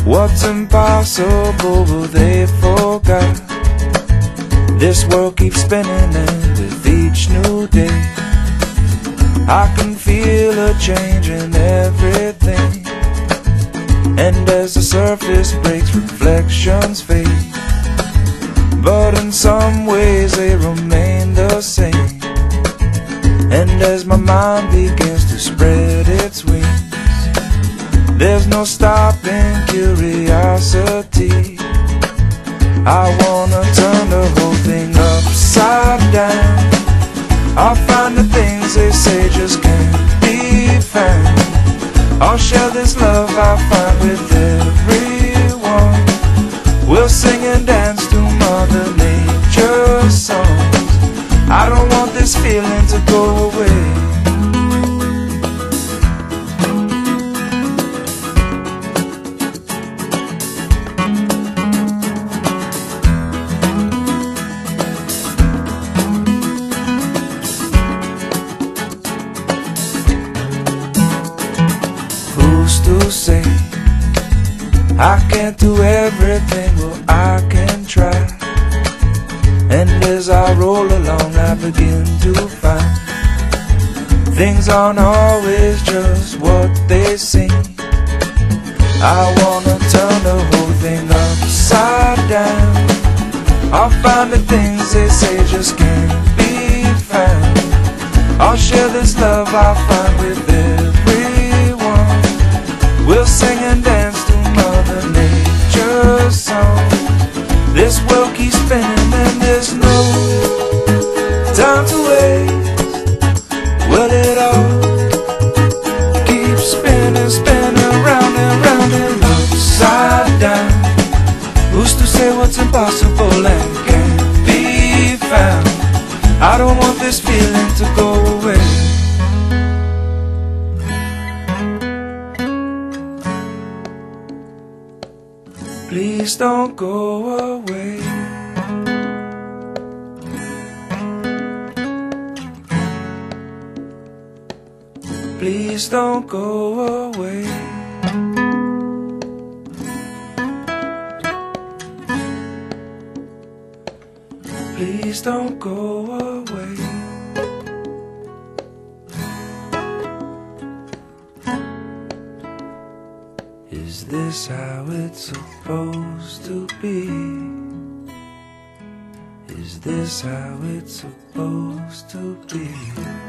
What's impossible, well, they forgot. This world keeps spinning, and with each new day I can feel a change in everything. And as the surface breaks, reflections fade, but in some ways they remain the same. And as my mind begins to spread its wings, there's no stopping curiosity. I wanna turn the whole thing upside down. I'll find the things they say just can't be found. I'll share this love I find with everyone. We'll sing and dance to Mother Nature's songs. I don't want this feeling to go away. To say I can't do everything, well I can try. And as I roll along I begin to find things aren't always just what they seem. I wanna turn the whole thing upside down. I'll find the things they say just can't be found. I'll share this love I find with everyone. We'll sing and dance to Mother Nature's song. This world keeps spinning and there's no time to waste. Well, it all keeps spinning, spinning round and round and upside down. Who's to say what's impossible and can't be found? I don't want this feeling to go away. Please don't go away. Please don't go away. Please don't go away. Is this how it's supposed to be? Is this how it's supposed to be?